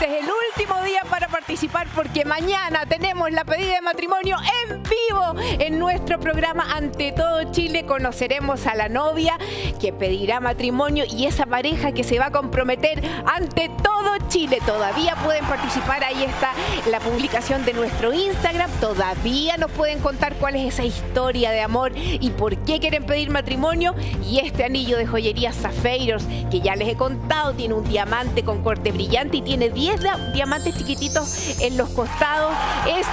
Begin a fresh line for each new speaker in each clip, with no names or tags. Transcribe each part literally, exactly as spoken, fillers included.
es el último día para participar porque mañana tenemos la pedida de matrimonio en vivo en nuestro programa Ante Todo Chile. Conoceremos a la novia que pedirá matrimonio y esa pareja que se va a comprometer ante todo Chile. Todavía pueden participar, ahí está la publicación de nuestro Instagram. Todavía nos pueden contar cuál es esa historia de amor y por qué quieren pedir matrimonio. Y este anillo de joyería Zafeiros, que ya les he contado, tiene un diamante con corte brillante y tiene diez diamantes chiquititos en los costados. Es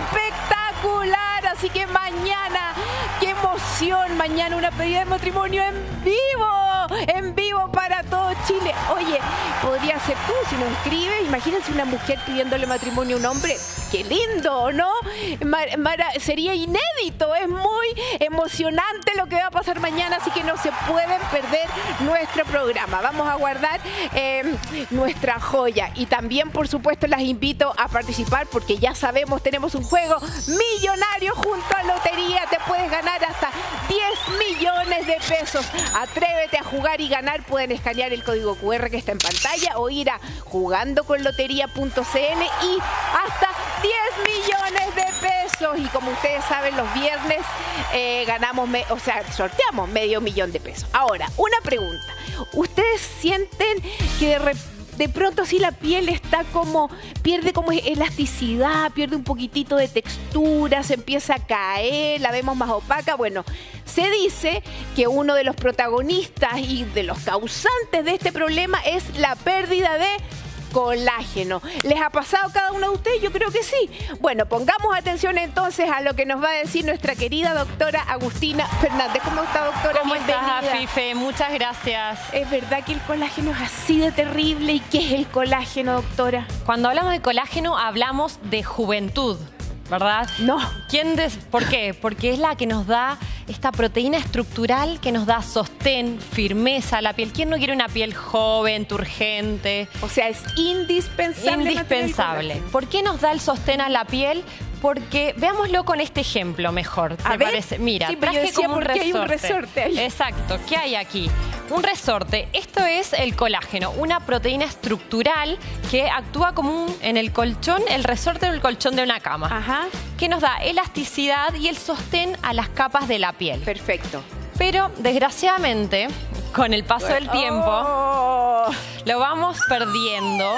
espectacular, así que mañana, qué emoción, mañana una pedida de matrimonio en vivo, en vivo para todo Chile. Oye, podría ser tú si nos escribes. Imagínense una mujer pidiéndole matrimonio a un hombre. Qué lindo, ¿no? Mar, Mar, sería inédito, es muy emocionante lo que va a pasar mañana, así que no se pueden perder nuestro programa. Vamos a guardar eh, nuestra joya y también, por supuesto, las invito a participar porque ya sabemos, tenemos un juego millonario junto a Lotería. Te puedes ganar hasta diez millones de pesos. Atrévete a jugar y ganar. Pueden escanear el código cu erre que está en pantalla o ir a jugando con lotería punto ce ele y hasta diez millones de pesos. Y como ustedes saben, los viernes eh, ganamos, me, o sea, sorteamos medio millón de pesos. Ahora, una pregunta. ¿Ustedes sienten que de repente de pronto sí la piel está como, pierde como elasticidad, pierde un poquitito de textura, se empieza a caer, la vemos más opaca? Bueno, se dice que uno de los protagonistas y de los causantes de este problema es la pérdida de colágeno. ¿Les ha pasado a cada uno de ustedes? Yo creo que sí. Bueno, pongamos atención entonces a lo que nos va a decir nuestra querida doctora Agustina Fernández. ¿Cómo está, doctora?
¿Cómo
Bienvenida.
estás, Afife? Muchas gracias.
¿Es verdad que el colágeno es así de terrible? ¿Y qué es el colágeno, doctora?
Cuando hablamos de colágeno, hablamos de juventud, ¿verdad?
No.
¿Quién des... ¿Por qué? Porque es la que nos da esta proteína estructural que nos da sostén, firmeza a la piel. ¿Quién no quiere una piel joven, turgente?
O sea, es indispensable.
Indispensable. ¿Por qué nos da el sostén a la piel? Porque veámoslo con este ejemplo mejor, ¿te
a ver,
parece? Mira,
sí,
traje
decía,
como un resorte.
Hay un resorte ahí.
Exacto, ¿qué hay aquí? Un resorte. Esto es el colágeno, una proteína estructural que actúa como un, en el colchón, el resorte del colchón de una cama.
Ajá.
Que nos da elasticidad y el sostén a las capas de la piel.
Perfecto.
Pero, desgraciadamente, con el paso del tiempo,
oh.
lo vamos perdiendo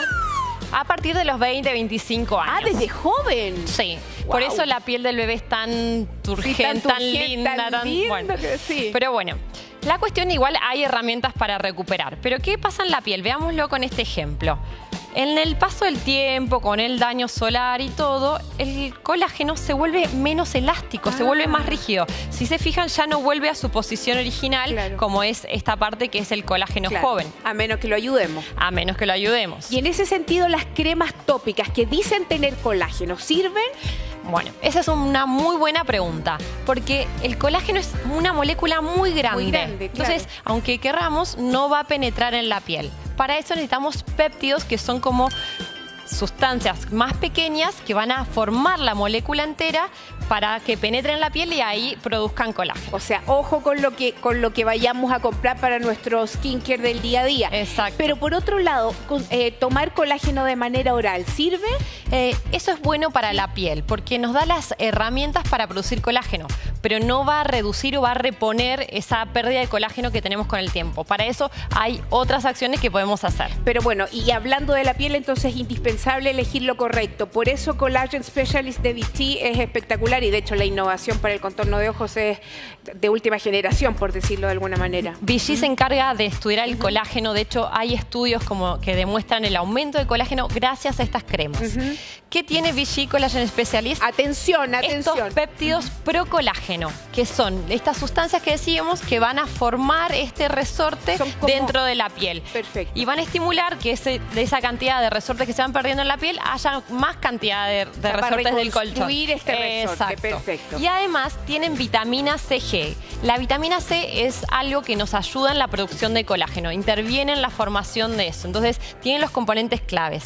a partir de los veinte, veinticinco años.
Ah, desde joven.
Sí.
Wow.
Por eso la piel del bebé es tan turgente,
sí, tan,
tan
turgente,
linda,
tan,
tan
lindo
bueno.
que sí.
Pero bueno, la cuestión igual hay herramientas para recuperar. Pero ¿qué pasa en la piel? Veámoslo con este ejemplo. En el paso del tiempo, con el daño solar y todo, el colágeno se vuelve menos elástico, ah. se vuelve más rígido. Si se fijan, ya no vuelve a su posición original, claro, como es esta parte que es el colágeno
claro,
joven.
A menos que lo ayudemos.
A menos que lo ayudemos.
Y en ese sentido, las cremas tópicas que dicen tener colágeno, ¿sirven?
Bueno, esa es una muy buena pregunta, porque el colágeno es una molécula muy grande.
Muy grande, claro.
Entonces, aunque querramos, no va a penetrar en la piel. Para eso necesitamos péptidos, que son como sustancias más pequeñas que van a formar la molécula entera para que penetren en la piel y ahí produzcan colágeno.
O sea, ojo con lo que, con lo que vayamos a comprar para nuestro skincare del día a día.
Exacto.
Pero por otro lado, con, eh, tomar colágeno de manera oral, ¿sirve?
Eh, eso es bueno para la piel porque nos da las herramientas para producir colágeno, pero no va a reducir o va a reponer esa pérdida de colágeno que tenemos con el tiempo. Para eso hay otras acciones que podemos hacer.
Pero bueno, y hablando de la piel, entonces es indispensable elegir lo correcto. Por eso Collagen Specialist de Vichy es espectacular y de hecho la innovación para el contorno de ojos es de última generación, por decirlo de alguna manera.
Vichy uh-huh. se encarga de estudiar el uh-huh. colágeno. De hecho, hay estudios como que demuestran el aumento de colágeno gracias a estas cremas. Uh-huh. ¿Qué tiene Vichy Collagen Specialist?
Atención, atención.
Estos péptidos procolágeno, que son estas sustancias que decíamos que van a formar este resorte como... dentro de la piel.
Perfecto.
Y van a estimular que ese, de esa cantidad de resortes que se van perdiendo en la piel haya más cantidad de, de resortes del colchón.
Este resorte.
Exacto.
Perfecto.
Y además tienen vitamina ce ge. La vitamina C es algo que nos ayuda en la producción de colágeno, interviene en la formación de eso. Entonces tienen los componentes claves.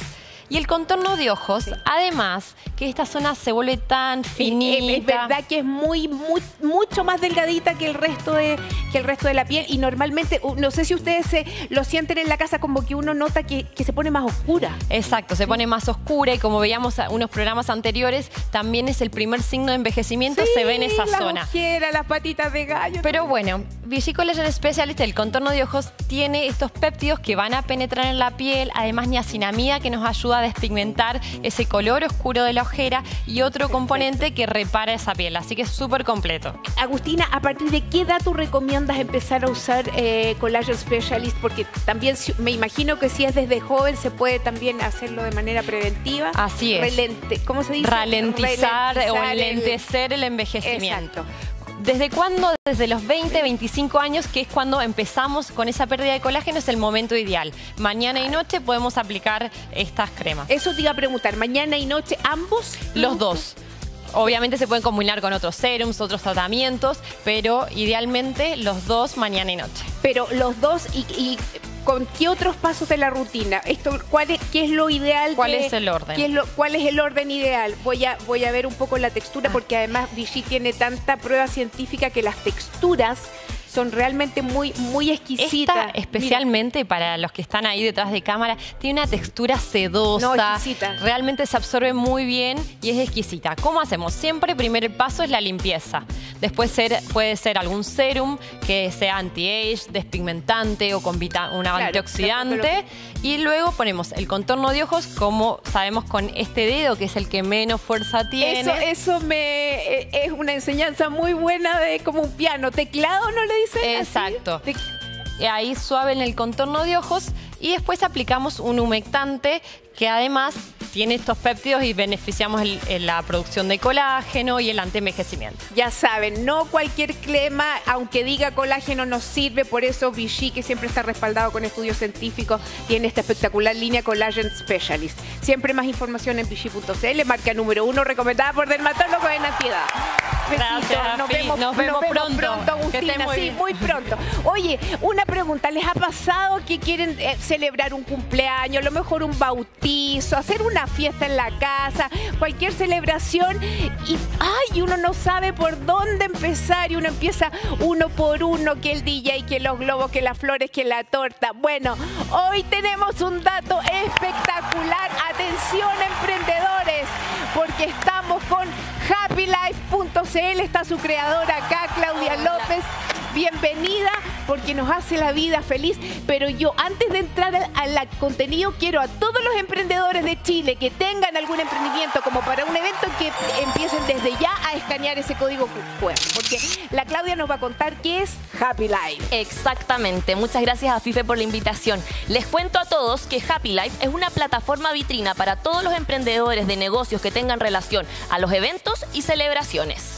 Y el contorno de ojos, sí. además, que esta zona se vuelve tan finita.
Es, es verdad que es muy, muy, mucho más delgadita que el resto de, que el resto de la piel. Y normalmente, no sé si ustedes se, lo sienten en la casa, como que uno nota que, que se pone más oscura.
Exacto, se pone más oscura y como veíamos en unos programas anteriores, también es el primer signo de envejecimiento,
sí,
se ve en esa
la
zona.
Ojera, las patitas de gallo.
Pero bueno, Vichy Collagen Specialist, el contorno de ojos, tiene estos péptidos que van a penetrar en la piel, además niacinamida que nos ayuda a despigmentar ese color oscuro de la ojera y otro Perfecto. componente que repara esa piel, así que es súper completo.
Agustina, ¿a partir de qué edad tú recomiendas empezar a usar eh, Collagen Specialist? Porque también me imagino que si es desde joven se puede también hacerlo de manera preventiva.
Así es.
Relente, ¿Cómo se dice?
Ralentizar,
Ralentizar
o enlentecer el, el envejecimiento.
Exacto.
¿Desde cuándo? Desde los veinte, veinticinco años, que es cuando empezamos con esa pérdida de colágeno, es el momento ideal. Mañana y noche podemos aplicar estas cremas.
Eso te iba a preguntar, ¿mañana y noche ambos?
Los dos. Obviamente se pueden combinar con otros serums, otros tratamientos, pero idealmente los dos mañana y noche.
Pero los dos y... y... ¿Con qué otros pasos de la rutina? Esto, ¿cuál es, ¿Qué es lo ideal?
¿Cuál
de,
es el orden?
¿qué es lo, ¿Cuál es el orden ideal? Voy a, voy a ver un poco la textura, porque además Vichy tiene tanta prueba científica que las texturas son realmente muy, muy exquisitas.
Esta, especialmente Mira. para los que están ahí detrás de cámara, tiene una textura sedosa.
No, exquisita.
Realmente se absorbe muy bien y es exquisita. ¿Cómo hacemos? Siempre el primer paso es la limpieza. Después ser, puede ser algún serum que sea anti-age, despigmentante o con vita, una claro, antioxidante. Y luego ponemos el contorno de ojos, como sabemos con este dedo, que es el que menos fuerza tiene.
Eso, eso me, es una enseñanza muy buena de como un piano. ¿Teclado no le dicen?
Exacto. Y ahí suave en el contorno de ojos y después aplicamos un humectante que además tiene estos péptidos y beneficiamos el, el, la producción de colágeno y el antienvejecimiento.
Ya saben, no cualquier crema, aunque diga colágeno, nos sirve. Por eso Vichy, que siempre está respaldado con estudios científicos, tiene esta espectacular línea Collagen Specialist. Siempre más información en vichy punto c l, marca número uno, recomendada por dermatólogos en ansiedad.
Gracias,
nos vemos,
nos vemos,
nos vemos
pronto,
pronto, Agustina.
muy
sí,
bien.
muy pronto. Oye, una pregunta, ¿les ha pasado que quieren eh, celebrar un cumpleaños, a lo mejor un bautizo, hacer una fiesta en la casa, cualquier celebración y ay, uno no sabe por dónde empezar y uno empieza uno por uno, que el D J, que los globos, que las flores, que la torta? Bueno, hoy tenemos un dato espectacular. Atención, emprendedores, porque estamos con happy life punto c l, está su creadora acá, Claudia López. Bienvenida, porque nos hace la vida feliz. Pero yo, antes de entrar al, al contenido, quiero a todos los emprendedores de Chile que tengan algún emprendimiento como para un evento, que empiecen desde ya a escanear ese código Q R, porque la Claudia nos va a contar qué es Happy Life.
Exactamente. Muchas gracias a Fife por la invitación. Les cuento a todos que Happy Life es una plataforma vitrina para todos los emprendedores de negocios que tengan relación a los eventos y celebraciones.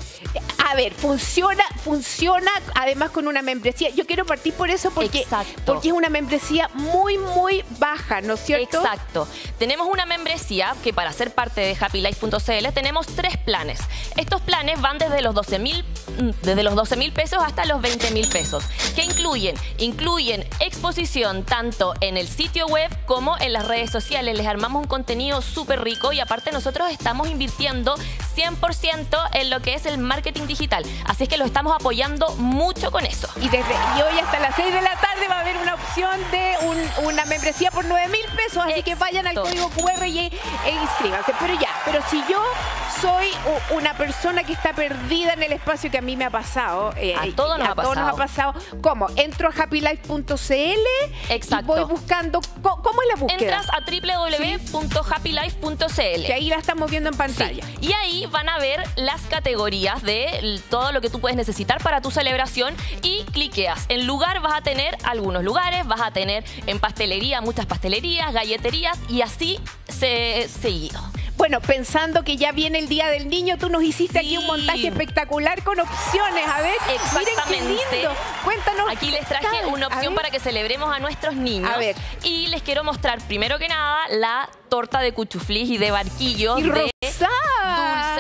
A ver, funciona, funciona además con una membresía. Yo quiero partir por eso porque, porque es una membresía muy, muy baja, ¿no es cierto?
Exacto. Tenemos una membresía que, para ser parte de happy life punto c l, tenemos tres planes. Estos planes van desde los doce mil desde los doce mil pesos hasta los veinte mil pesos. ¿Qué incluyen? Incluyen exposición tanto en el sitio web como en las redes sociales. Les armamos un contenido súper rico y aparte nosotros estamos invirtiendo cien por ciento en lo que es el marketing digital. Así es que lo estamos apoyando mucho con eso.
Y, desde, y hoy hasta las seis de la tarde va a haber una opción de un, una membresía por nueve mil pesos. Así Exacto. que vayan al código Q R y, e inscríbanse. Pero ya, pero si yo soy una persona que está perdida en el espacio, que a mí me ha pasado.
Eh, a todos nos
a
ha pasado.
todos nos ha pasado. ¿Cómo? Entro a happy life punto c l.
Exacto.
Y voy buscando. ¿Cómo, cómo es la búsqueda?
Entras a w w w punto happy life punto c l.
Que ahí la estamos viendo en pantalla.
Sí. Y ahí van a ver las categorías de todo lo que tú puedes necesitar para tu celebración y cliqueas. En lugar vas a tener algunos lugares, vas a tener en pastelería muchas pastelerías, galleterías y así se, seguido.
Bueno, pensando que ya viene el Día del Niño, tú nos hiciste sí. aquí un montaje espectacular con opciones. A ver,
exactamente.
Miren qué lindo. Cuéntanos.
Aquí les traje una opción para que celebremos a nuestros niños.
A ver.
Y les quiero mostrar, primero que nada, la torta de cuchuflis y de barquillos
y
de
rosada.
dulce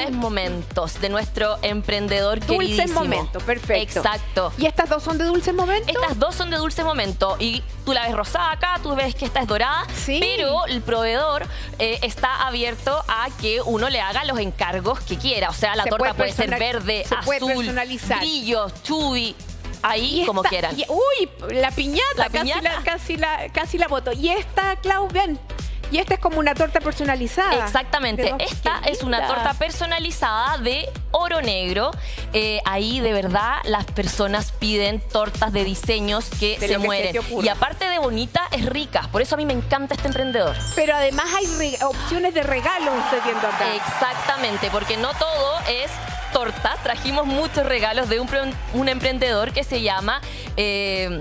dulces momentos de nuestro emprendedor queridísimo.
Dulces momentos, perfecto.
Exacto.
¿Y estas dos son de dulces momentos?
Estas dos son de dulce momento y tú la ves rosada acá, tú ves que esta es dorada,
Sí.
pero el proveedor eh, está abierto a que uno le haga los encargos que quiera. O sea, la
Se
torta
puede
puede ser
personal-
verde,
se puede
azul,
personalizar.
brillo, chubi, ahí
Y
como
esta-
quieran.
y- uy, la piñata,
La
casi,
piñata.
La, casi, la, casi la boto. Y esta, Clau, ven. Y esta es como una torta personalizada.
Exactamente,
De dos-
esta
qué
es una
linda.
torta personalizada de oro negro. Eh, ahí de verdad las personas piden tortas de diseños que
De
se
lo que se
mueren.
te ocurra.
Y aparte de bonita, es rica. Por eso a mí me encanta este emprendedor.
Pero además hay re- opciones de regalos, estoy viendo acá.
Exactamente, porque no todo es torta. Trajimos muchos regalos de un, pre- un emprendedor que se llama... eh,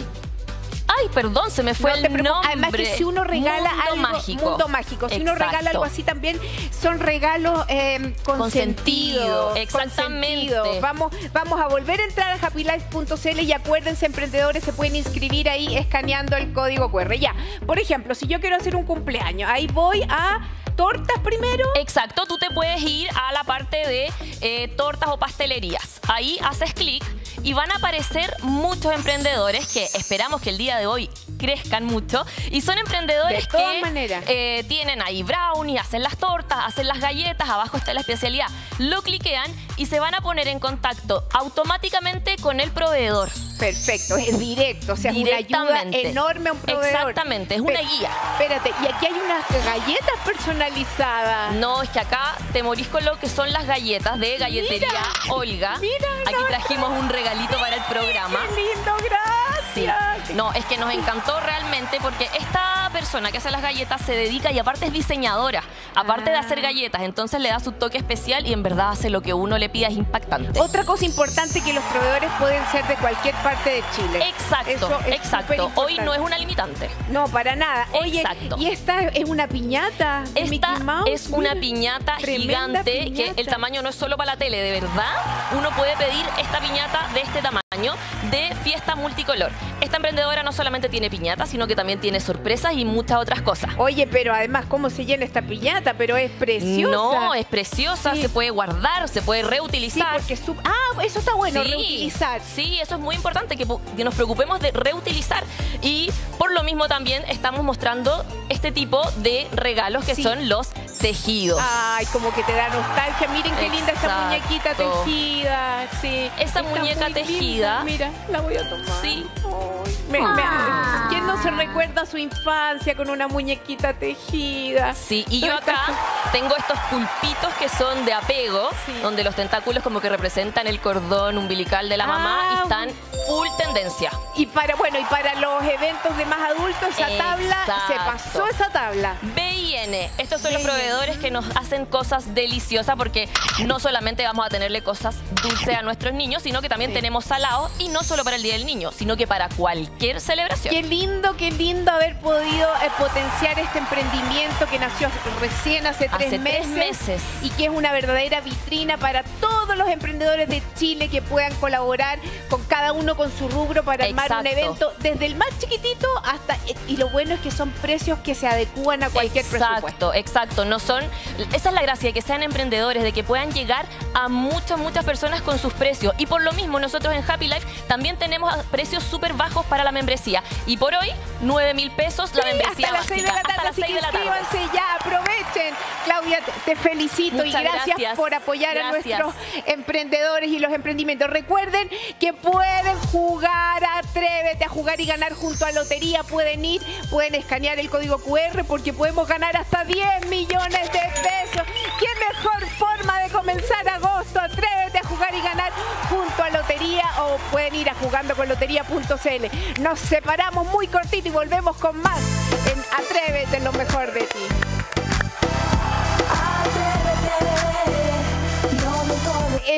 Ay, perdón, se me fue
No te
el
preocupes.
nombre.
Además que si uno regala
Mundo
algo,
mágico.
mundo mágico. Si uno regala
Exacto.
algo así también, son regalos eh,
Con sentido,
consentidos.
exactamente.
consentidos. Vamos, vamos a volver a entrar a happy life punto c l y acuérdense, emprendedores, se pueden inscribir ahí escaneando el código cu erre. Ya, por ejemplo, si yo quiero hacer un cumpleaños, ahí voy a tortas primero.
Exacto, tú te puedes ir a la parte de eh, tortas o pastelerías. Ahí haces clic y van a aparecer muchos emprendedores que esperamos que el día de hoy crezcan mucho. Y son emprendedores
De todas
que
maneras.
eh, tienen ahí brownies, hacen las tortas, hacen las galletas, abajo está la especialidad. Lo cliquean y se van a poner en contacto automáticamente con el proveedor.
Perfecto, es directo, o sea, es una ayuda
Directamente.
enorme a un proveedor.
Exactamente, es una
Pe-
guía.
Espérate, y aquí hay unas galletas personalizadas.
No, es que acá te morís con lo que son las galletas de Galletería
Mira,
Olga.
mira,
Aquí
la-
trajimos un regalito para el programa.
¡Qué lindo,
Sí.
gracias!
No, es que nos encantó realmente porque esta persona que hace las galletas se dedica y aparte es diseñadora. Aparte de
Ah.
hacer galletas, entonces le da su toque especial y en verdad hace lo que uno le pida, es impactante.
Otra cosa importante, que los proveedores pueden ser de cualquier parte de Chile.
Exacto,
Eso es
exacto.
superimportante.
Hoy no es una limitante.
No, para nada. Oye,
Exacto.
¿y esta es una piñata de
Esta
Mickey Mouse?
es una
Mira,
piñata
tremenda
gigante
piñata.
que el tamaño no es solo para la tele, de verdad. Uno puede pedir esta piñata de este tamaño de fiesta multicolor. Esta emprendedora no solamente tiene piñata, sino que también tiene sorpresas y muchas otras cosas.
Oye, pero además, ¿cómo se llena esta piñata? Pero es preciosa.
No, es preciosa,
Sí.
se puede guardar, se puede
Sí,
reutilizar.
porque es sub- Ah, eso está bueno,
Sí,
reutilizar.
Sí, eso es muy importante, que, po- que nos preocupemos de reutilizar. Y por lo mismo también estamos mostrando este tipo de regalos que
Sí.
son los tejidos.
Ay, como que te da nostalgia. Miren qué linda esa
Exacto.
muñequita tejida. Sí.
Esa
Está
muñeca
muy linda.
tejida.
Mira, la voy a tomar.
Sí.
Ay, me- me- ¿Quién no se recuerda su infancia con una muñequita tejida?
Sí, y yo acá tengo estos pulpitos que son de apego,
Sí.
donde los tentáculos como que representan el cordón umbilical de la mamá
Ah,
y están full tendencia.
Y para, bueno, y para los eventos de más adultos, esa tabla, se
Exacto.
pasó esa tabla.
B I N, estos son los
B I N.
proveedores que nos hacen cosas deliciosas porque no solamente vamos a tenerle cosas dulces a nuestros niños, sino que también
Sí.
tenemos salados y no solo para el Día del Niño, sino que para cualquier celebración.
Qué lindo, qué lindo haber podido eh, potenciar este emprendimiento que nació recién hace tres,
Hace
meses,
tres meses.
y que es una verdadera vitrina para todos los emprendedores de Chile que puedan colaborar con cada uno con su rubro para armar un
Exacto.
evento desde el más chiquitito hasta, y lo bueno es que son precios que se adecúan a cualquier presupuesto.
Exacto, exacto. No son, esa es la gracia, de que sean emprendedores, de que puedan llegar a muchas, muchas personas con sus precios. Y por lo mismo, nosotros en Happy Life también tenemos precios súper bajos para la membresía. Y por hoy, nueve mil pesos la
Sí,
membresía
hasta las seis de
básica.
la tarde,
hasta las
así
seis
que
de la tarde.
inscríbanse ya, aprovechen. Claudia, te, te felicito
Muchas
y gracias,
gracias.
por apoyar
Gracias.
a nuestros emprendedores y los emprendimientos. Recuerden que pueden jugar, atrévete a jugar y ganar junto a Lotería. Pueden ir, pueden escanear el código cu erre porque podemos ganar hasta diez millones de pesos. ¿Qué mejor forma de comenzar agosto? Atrévete a jugar y ganar junto a Lotería, o pueden ir a jugando con lotería punto c l. Nos separamos muy cortito y volvemos con más en Atrévete, en lo mejor de ti. Estamos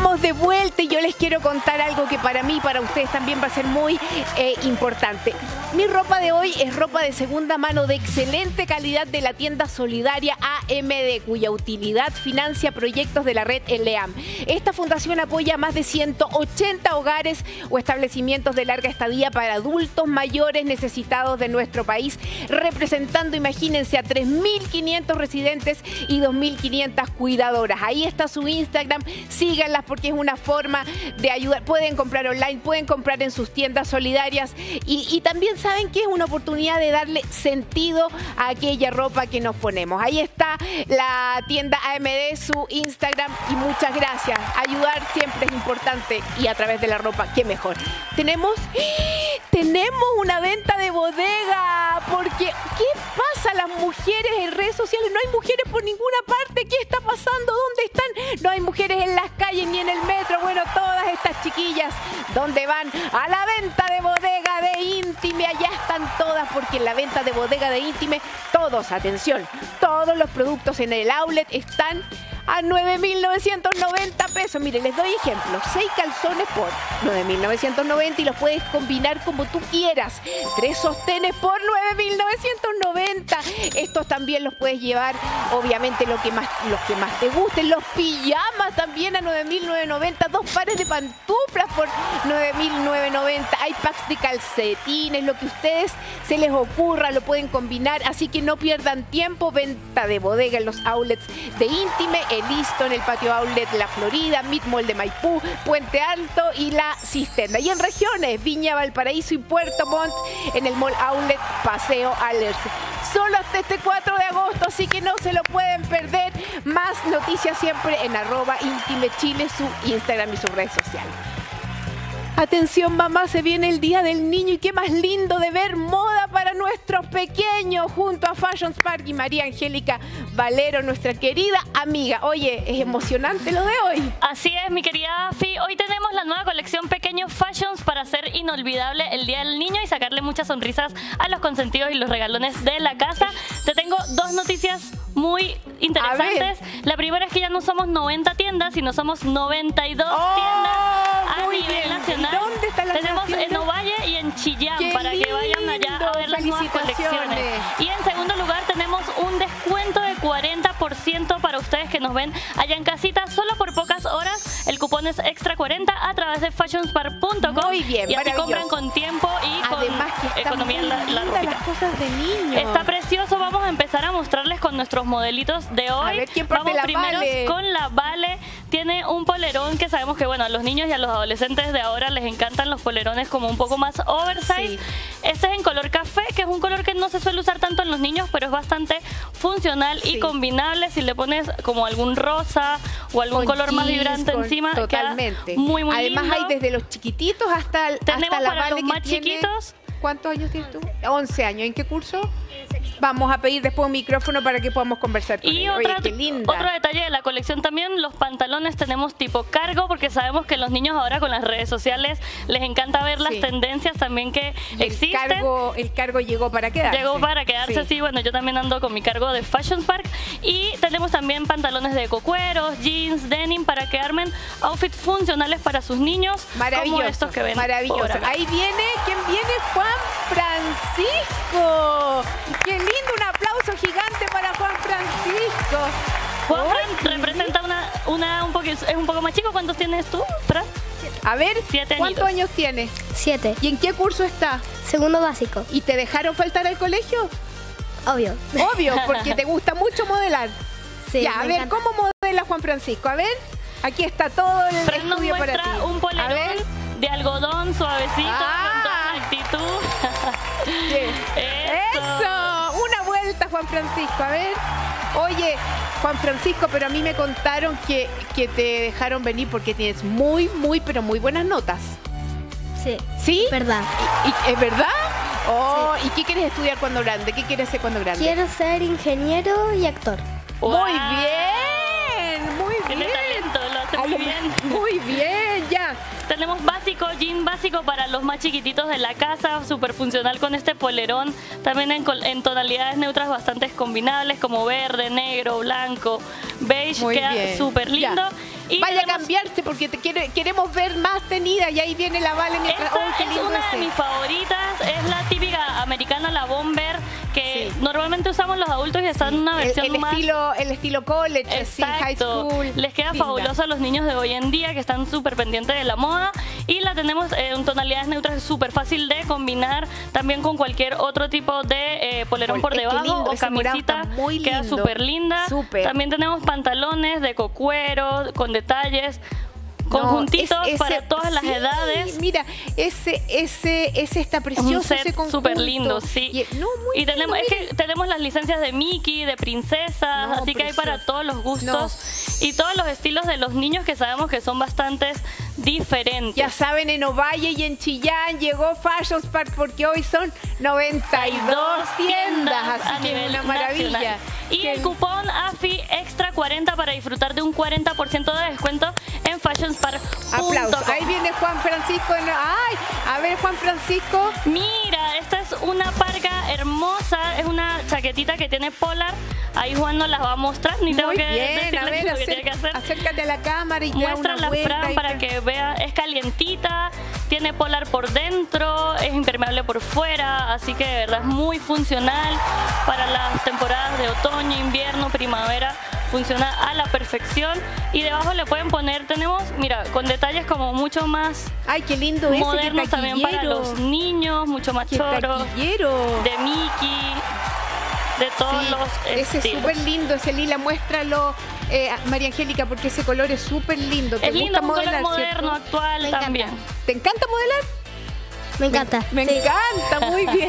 Estamos de vuelta y yo les quiero contar algo que para mí y para ustedes también va a ser muy eh, importante. Mi ropa de hoy es ropa de segunda mano de excelente calidad de la tienda solidaria A M D, cuya utilidad financia proyectos de la red ELEAM. Esta fundación apoya a más de ciento ochenta hogares o establecimientos de larga estadía para adultos mayores necesitados de nuestro país, representando, imagínense, a tres mil quinientos residentes y dos mil quinientas cuidadoras. Ahí está su Instagram, síganlas porque es una forma de ayudar. Pueden comprar online, pueden comprar en sus tiendas solidarias y, y también saben que es una oportunidad de darle sentido a aquella ropa que nos ponemos. Ahí está la tienda A M D, su Instagram, y muchas gracias. Ayudar siempre es importante y a través de la ropa, qué mejor. Tenemos, tenemos una venta de bodega, porque ¿qué pasa a las mujeres en redes sociales? No hay mujeres por ninguna parte. ¿Qué está pasando? ¿Dónde están? No hay mujeres en las calles ni en el metro. Bueno, todas estas chiquillas, ¿dónde van? A la venta de bodega de Íntime. Allá están todas, porque en la venta de bodega de Íntime, todos, atención, todos los productos en el outlet están a nueve mil novecientos noventa pesos. Mire, les doy ejemplos. seis calzones por nueve mil novecientos noventa y los puedes combinar como tú quieras. tres sostenes por nueve mil novecientos noventa. Estos también los puedes llevar, obviamente, lo que más, los que más te gusten. Los pijamas también a nueve mil novecientos noventa. Dos pares de pantuflas por nueve mil novecientos noventa. Hay packs de calcetines, lo que a ustedes se les ocurra, lo pueden combinar. Así que no pierdan tiempo. Venta de bodega en los outlets de Íntime, el Listo, en el patio outlet La Florida, Mid Mall de Maipú, Puente Alto y La Cisterna. Y en regiones, Viña, Valparaíso y Puerto Montt, en el Mall Outlet Paseo Alerce. Solo hasta este cuatro de agosto, así que no se lo pueden perder. Más noticias siempre en arroba Íntime Chile, su Instagram y sus redes sociales. Atención, mamá, se viene el Día del Niño y qué más lindo de ver moda para nuestros pequeños junto a Fashion Spark y María Angélica Valero, nuestra querida amiga. Oye, es emocionante lo de hoy.
Así es, mi querida Fi. Hoy tenemos la nueva colección Pequeños Fashions para hacer inolvidable el Día del Niño y sacarle muchas sonrisas a los consentidos y los regalones de la casa. Te tengo dos noticias muy interesantes. La primera es que ya no somos noventa tiendas, sino somos noventa y dos
oh,
tiendas a
muy
nivel
bien.
nacional.
¿Dónde están las
Tenemos
tiendas?
en Ovalle y en Chillán.
¡Qué
para que vayan allá a ver las nuevas colecciones. Y en segundo lugar tenemos un descuento de cuarenta por ciento para ustedes que nos ven allá en casita, solo por pocas horas. El cupón es extra cuarenta a través de fashionspark punto com.
Muy bien,
y así compran con tiempo y
además
con
que
economía en la, la ropita.
las cosas de niños.
Está precioso. Vamos a empezar a mostrarles con nuestros modelitos de hoy.
A ver, ¿quién parte
Vamos
la
primero
Vale?
con la Vale. Tiene un polerón que sabemos que, bueno, a los niños y a los adolescentes de ahora les encantan los polerones como un poco más oversize.
Sí.
Este es en color café, que es un color que no se suele usar tanto en los niños, pero es bastante funcional
Sí.
y combinable. Si le pones como algún rosa o algún
Con
color más
jeans,
vibrante
con-
encima,
totalmente.
queda muy, muy
Además
lindo.
hay desde los chiquititos hasta, el-
Tenemos
hasta la
para
Vale
los
que
más
tiene-
chiquitos.
¿Cuántos años tienes tú? once años. ¿En qué curso? Vamos a pedir después un micrófono para que podamos conversar con
Y
ella.
otra,
Oye, qué linda.
otro detalle de la colección también, los pantalones tenemos tipo cargo, porque sabemos que los niños ahora con las redes sociales les encanta ver las
Sí.
tendencias también que
Y el
existen.
cargo, el cargo llegó para quedarse.
Llegó para quedarse, sí. Bueno, yo también ando con mi cargo de Fashion Spark. Y tenemos también pantalones de cocueros, jeans, denim, para que armen outfits funcionales para sus niños.
Maravilloso,
Como estos que ven
maravilloso.
por acá.
Ahí viene, ¿quién viene? Juan Francisco. Qué lindo, un aplauso gigante para Juan Francisco.
Juan
Ay,
Fran
qué
representa una, una un poco, es un poco más chico. ¿Cuántos tienes tú, Fran?
A ver,
Siete
¿cuántos
añitos.
años tiene?
Siete.
¿Y en qué curso está?
Segundo básico.
¿Y te dejaron faltar al colegio?
Obvio.
Obvio, porque te gusta mucho modelar.
Sí,
ya, a
me
ver,
encanta.
¿cómo modela Juan Francisco? A ver, aquí está todo el
Fran nos
estudio para ti.
muestra un
A
polerón
ver,
de algodón suavecito,
Ah.
con toda la actitud.
¿qué?
Eso.
¡Eso! Una vuelta, Juan Francisco. A ver. Oye, Juan Francisco, pero a mí me contaron que, que te dejaron venir porque tienes muy, muy, pero muy buenas notas.
Sí.
¿Sí?
Verdad.
¿Y, y- ¿Es verdad? Oh, ¿y qué quieres estudiar cuando grande? ¿Qué quieres ser cuando grande?
Quiero ser ingeniero y actor.
Muy
Wow.
bien, muy
Tiene
bien.
talento, lo hace muy
Ale-
bien.
Muy bien, ya.
Tenemos básico, jean básico para los más chiquititos de la casa, súper funcional con este polerón. También en, col- en tonalidades neutras bastante combinables como verde, negro, blanco, beige,
Muy
queda
bien.
súper lindo.
Ya.
Y
Vaya
tenemos-
a cambiarse porque te quiere, queremos ver más tenida y ahí viene la Vale mientras...
Esta
¡Oh, qué
es
lindo
una de
ese!
mis favoritas, es la típica americana, la bomber, que
Sí.
normalmente usamos los adultos y está en una
El,
versión
el
más...
estilo, el estilo college, así, high
Exacto.
school.
Les queda
Linda.
fabuloso a los niños de hoy en día que están súper pendientes de la moda y la tenemos en tonalidades neutras, súper fácil de combinar también con cualquier otro tipo de eh, polerón por
Es que
debajo
lindo,
o
ese morado
camisita.
está muy
Queda
lindo.
súper linda.
Súper.
También tenemos pantalones de cocuero con detalles,
No,
conjuntitos
es- ese-
para todas las
sí,
edades.
Mira, ese, ese, ese está
Es
precioso,
un
ese
set
conjunto.
súper lindo, sí.
Y, no, muy
y tenemos,
lindo,
es que tenemos las licencias de Mickey, de princesas,
No,
así que hay
precioso.
para todos los gustos y todos los estilos de los niños que sabemos que son bastantes diferentes.
Ya saben, en Ovalle y en Chillán llegó Fashion Spark porque hoy son noventa y dos tiendas,
a
así que es
nivel
una maravilla.
nacional. Y
Qué
el cupón A F I Extra cuarenta para disfrutar de un cuarenta por ciento de descuento en fashion spark punto com.
aplauso. Ahí viene Juan Francisco. Ay, a ver, Juan Francisco.
Mira, esta es una parca hermosa, es una chaquetita que tiene polar. Ahí Juan nos las va a mostrar, ni tengo
Muy
que
bien,
decirle
a ver,
lo que
acer-
tiene que hacer.
acércate a la cámara y te da
Muestra
una
la
vuelta
Fran
y
para
te-
que vea, es calientita, tiene polar por dentro, es impermeable por fuera, así que de verdad es muy funcional para las temporadas de otoño, invierno, primavera, funciona a la perfección. Y debajo le pueden poner, tenemos, mira, con detalles como mucho más
Ay, qué lindo ese.
modernos
qué
también para
taquillero.
los niños, mucho más
Qué
choros,
taquillero.
de Mickey, de todos
Sí,
los
ese es
estilos.
súper lindo, ese lila, muéstralo, eh, María Angélica, porque ese color es súper lindo. ¿Te
Es lindo,
gusta
un color
modelar,
moderno,
cierto?
actual
Me encanta.
también.
¿Te encanta modelar?
Me encanta.
Me
sí.
encanta, muy bien.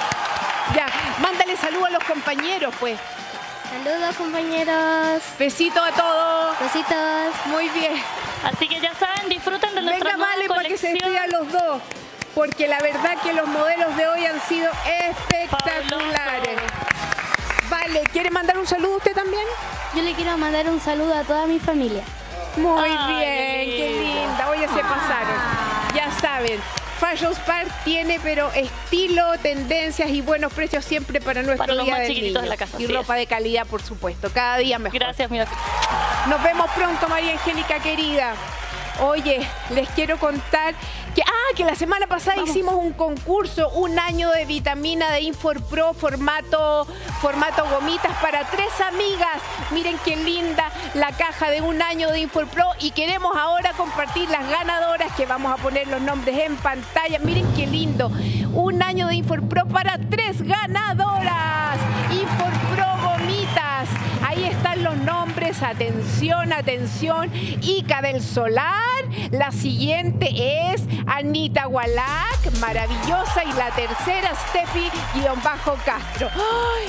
Ya, mándale saludos a los compañeros, pues.
Saludos, compañeros.
Besito a todos.
Besitos.
Muy bien.
Así que ya saben, disfruten de nuestra
Venga,
nueva
Vale, para que se
colección.
despidan los dos. Porque la verdad que los modelos de hoy han sido espectaculares. Vale, ¿quiere mandar un saludo usted también?
Yo le quiero mandar un saludo a toda mi familia.
Muy
Ay,
bien,
qué
qué linda. Oye, se pasaron. Ya saben, Fashion Spark tiene pero estilo, tendencias y buenos precios siempre para nuestro
Para los
día
más
del
chiquititos
niño.
de la casa,
Y
así
ropa
es.
de calidad, por supuesto. Cada día mejor.
Gracias, mira.
Nos vemos pronto, María Angélica querida. Oye, les quiero contar que, ah, que la semana pasada hicimos un concurso, un año de vitamina de InforPro, formato, formato gomitas para tres amigas. Miren qué linda la caja de un año de InforPro y queremos ahora compartir las ganadoras, que vamos a poner los nombres en pantalla. Miren qué lindo, un año de InforPro para tres ganadoras. InforPro gomitas. Ahí están los nombres, atención, atención. Ica del Solar, la siguiente es Anita Wallach, maravillosa, y la tercera Steffi-Castro. ¡Ay!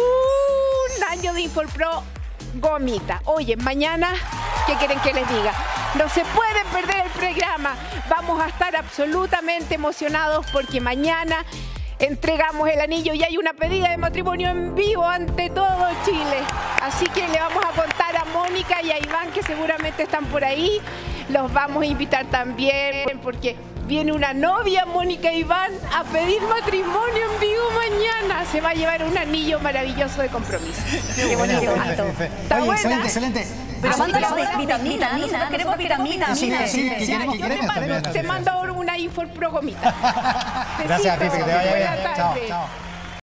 Un año de InforPro gomita. Oye, mañana, ¿qué quieren que les diga? No se pueden perder el programa. Vamos a estar absolutamente emocionados porque mañana entregamos el anillo y hay una pedida de matrimonio en vivo ante todo Chile. Así que le vamos a contar a Mónica y a Iván, que seguramente están por ahí. Los vamos a invitar también porque viene una novia, Mónica e Iván, a pedir matrimonio en vivo mañana. Se va a llevar un anillo maravilloso de compromiso. Qué bonito. ¿Está
Oye,
buena?
excelente, excelente.
Pero
Así
mándanos
que ahora-
vitamina, nosotros queremos vitamina.
Sí, sí, sí, que quieren- que
Yo
quieren
te
también.
mando, te mando ahora una InforPro gomita.
Gracias,
Besitos.
Pipe, que te vaya bien.
Buena
Chao,
tarde.
chao.